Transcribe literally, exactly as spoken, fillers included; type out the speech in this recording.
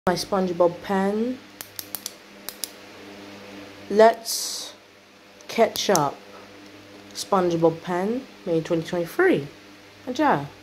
My SpongeBob pen. Let's catch up. SpongeBob pen, May twenty twenty-three. Aja.